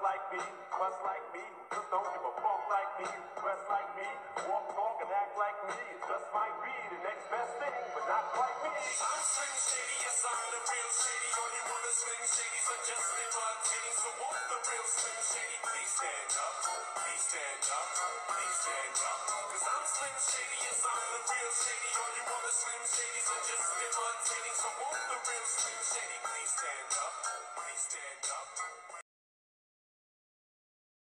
like me, bust like me, just don't give a fuck like me, dress like me, walk, talk, and act like me. It just might be the next best thing, but not quite me. I'm Slim Shady, yes I'm the real Shady. All you other Slim Shadys are just imitating. So won't the real Slim Shady please stand up? Please stand up, please stand up. Cause I'm Slim Shady, yes I'm the real Shady. All you other Slim Shadys are just imitating. So won't